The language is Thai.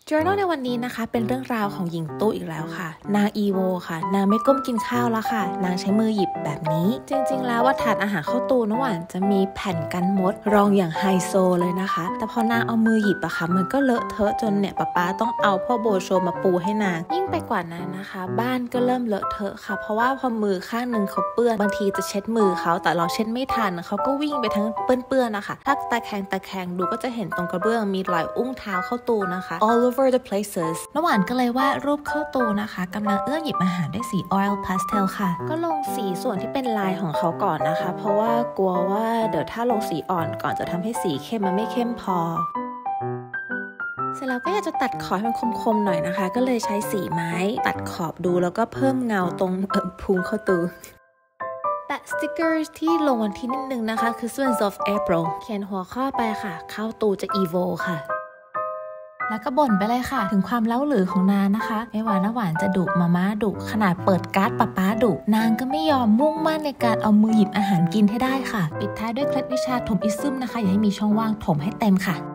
journal ในวันนี้นะคะเป็นเรื่องราวของหญิงตู้อีกแล้วค่ะนางอีโวค่ะนางไม่ก้มกินข้าวแล้วค่ะนางใช้มือหยิบแบบนี้จริงๆแล้วว่าถาดอาหารเข้าตู้นะหวานจะมีแผ่นกันมดรองอย่างไฮโซเลยนะคะแต่พอนางเอามือหยิบอะค่ะมันก็เลอะเทอะจนเนี่ยป๊าต้องเอาพ่อโบโชมาปูให้นางยิ่งไปกว่านั้นนะคะบ้านก็เริ่มเลอะเทอะค่ะเพราะว่าพอมือข้างนึงเขาเปื้อนบางทีจะเช็ดมือเขาแต่เราเช็ดไม่ทันเขาก็วิ่งไปทั้งเปื้อนๆนะคะถ้าตะแคงดูก็จะเห็นตรงกระเบื้องมีรอยอุ้งเท้าเข้าตู้นะคะ all over the places น้ำหวานก็เลยวาดรูปเข้าตู้นะคะกำลังเอื้อมหยิบอาหารด้วยสี oil pastel ค่ะก็ลงสีส่วนที่เป็นลายของเขาก่อนนะคะเพราะว่ากลัวว่าเดี๋ยวถ้าลงสีอ่อนก่อนจะทำให้สีเข้มมันไม่เข้มพอเสร็จแล้วก็อยากจะตัดขอบให้มันคมๆหน่อยนะคะก็เลยใช้สีไม้ตัดขอบดูแล้วก็เพิ่มเงาตรงพุงเข้าตู้แปะสติกเกอร์ที่ลงวันที่นิดนึงนะคะคือ Christmas of April เขียนหัวข้อไปค่ะเข้าตู้จะ Evo ค่ะแล้วก็บ่นไปเลยค่ะถึงความเล้าหรือของนางนะคะไม่ว่าน้าหวานจะดุมาม่าดุขนาดเปิดการ์ดป๊าดุนางก็ไม่ยอมมุ่งมั่นในการเอามือหยิบอาหารกินให้ได้ค่ะปิดท้ายด้วยเคล็ดวิชาถมอิซึมนะคะอย่าให้มีช่องว่างถมให้เต็มค่ะ